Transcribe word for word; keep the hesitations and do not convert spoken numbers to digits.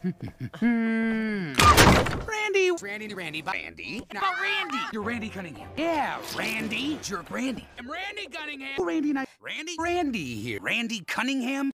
Randy, Randy, Randy, Randy, about Randy. You're Randy Cunningham. Yeah, Randy, jerk Randy. I'm Randy Cunningham. Randy and I, Randy, Randy here. Randy Cunningham.